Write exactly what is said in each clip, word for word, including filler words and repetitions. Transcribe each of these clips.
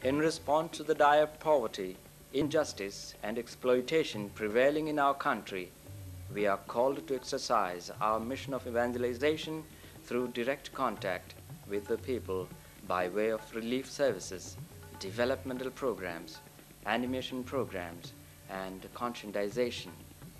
In response to the dire poverty, injustice, and exploitation prevailing in our country, we are called to exercise our mission of evangelization through direct contact with the people by way of relief services, developmental programs, animation programs, and conscientization.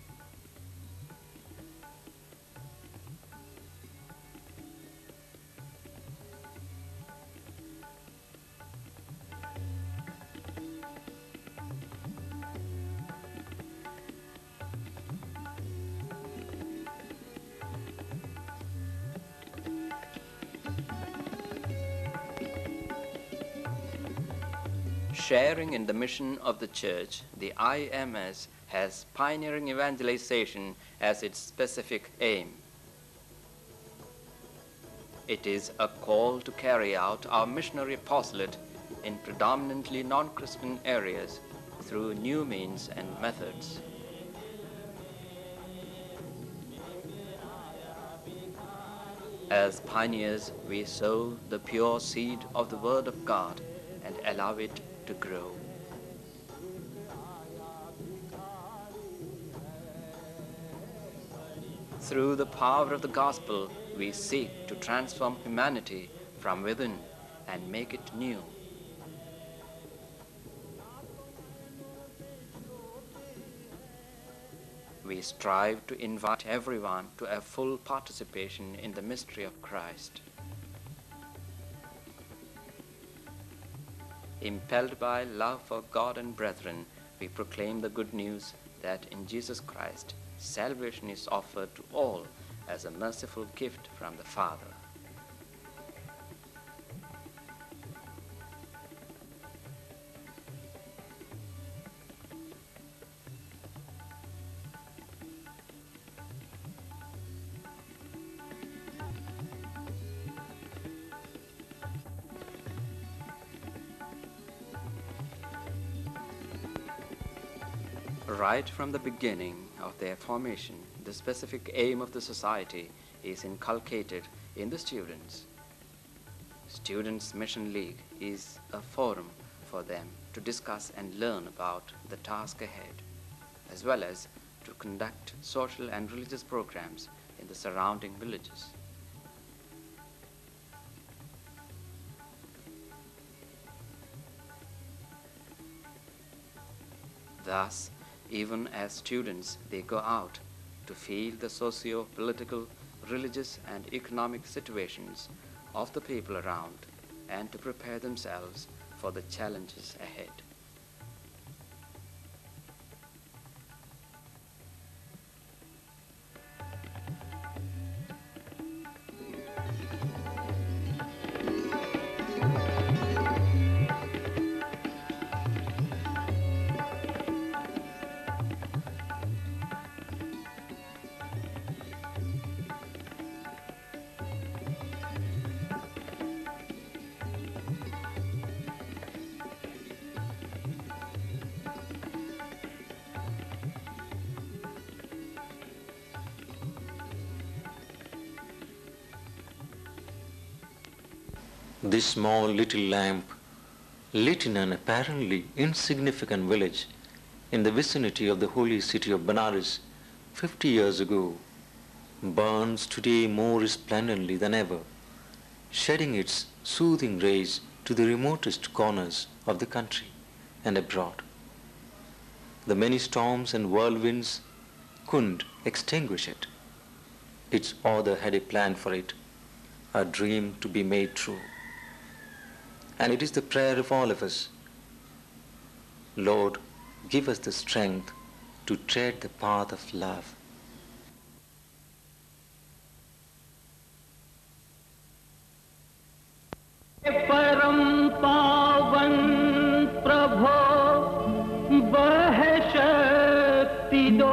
Sharing in the mission of the Church, the I M S has pioneering evangelization as its specific aim. It is a call to carry out our missionary apostolate in predominantly non-Christian areas through new means and methods. As pioneers, we sow the pure seed of the Word of God and allow it to grow. Through the power of the gospel, we seek to transform humanity from within and make it new. We strive to invite everyone to a full participation in the mystery of Christ. Impelled by love for God and brethren, we proclaim the good news that in Jesus Christ, salvation is offered to all as a merciful gift from the Father. Right from the beginning of their formation, the specific aim of the society is inculcated in the students. Students' Mission League is a forum for them to discuss and learn about the task ahead, as well as to conduct social and religious programs in the surrounding villages. Thus, even as students, they go out to feel the socio-political, religious, and economic situations of the people around and to prepare themselves for the challenges ahead. This small little lamp, lit in an apparently insignificant village in the vicinity of the holy city of Benares fifty years ago, burns today more resplendently than ever, shedding its soothing rays to the remotest corners of the country and abroad. The many storms and whirlwinds couldn't extinguish it. Its author had a plan for it, a dream to be made true. And it is the prayer of all of us, Lord, give us the strength to tread the path of love. परम पावन प्रभो वह शक्ति दो,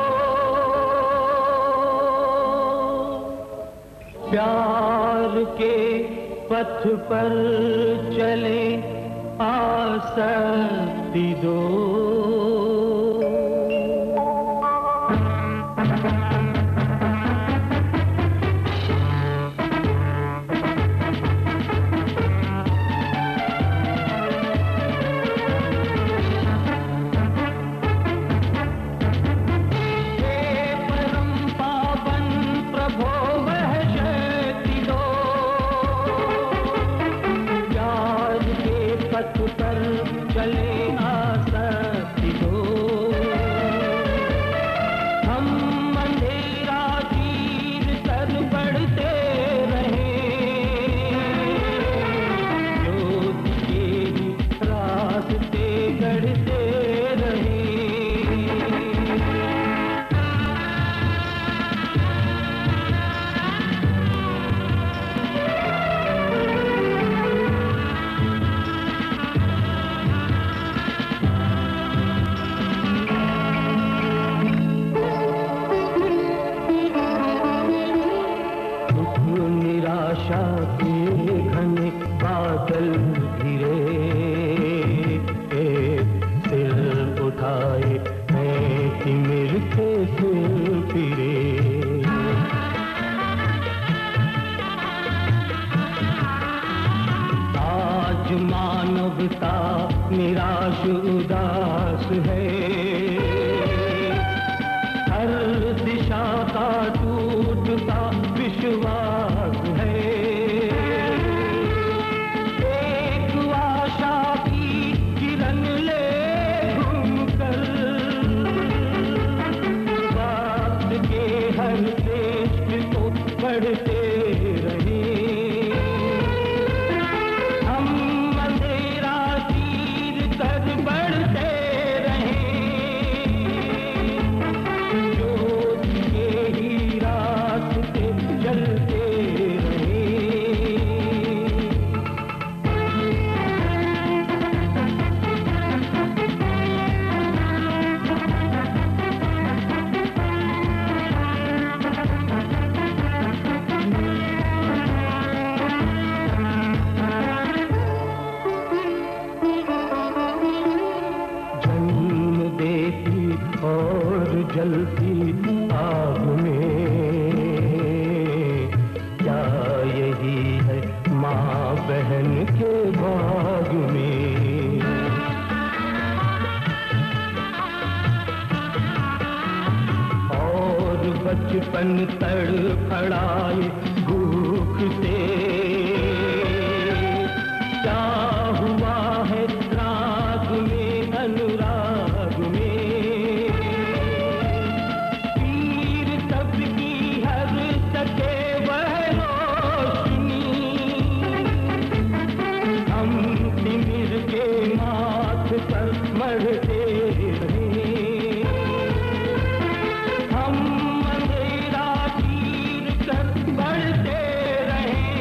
प्यार के पथ पर चले आसक्ति दो। बने बादल घिरे, सिर उठाए हैं तिमिर के सिर फिरे। आज मानवता निराश उदास है, हर दिशा का टूटता विश्वास है। एक आशा की किरण ले घूमकर वक्त के हर श्रेष्ठ को बढ़ते रहे। हम अंधेरा चीर कर बढ़ते रहे, ज्योत के ही रास्ते चलते रहे। जन्म देती और जलती आग में, क्या यही है माँ बहन के भाग में। और बचपन तड़फड़ाए भूख से, क्या हुआ है राग में अनुराग में। पीर सबकी हर सके वह रोशनी, हम तिमिर के माथ पर मरते रहे। हम अंधेरा चीर कर बढ़ते रहे,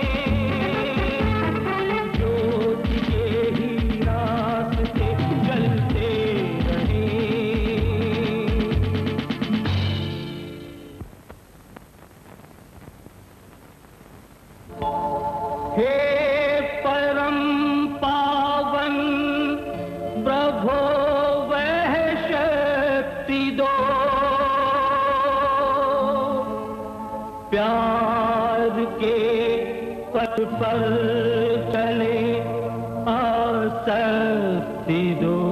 ज्योति के ही रास्ते चलते रहे। हे परम पावन प्रभो वह शक्ति दो, प्यार के पथ पर चले आसक्ति दो।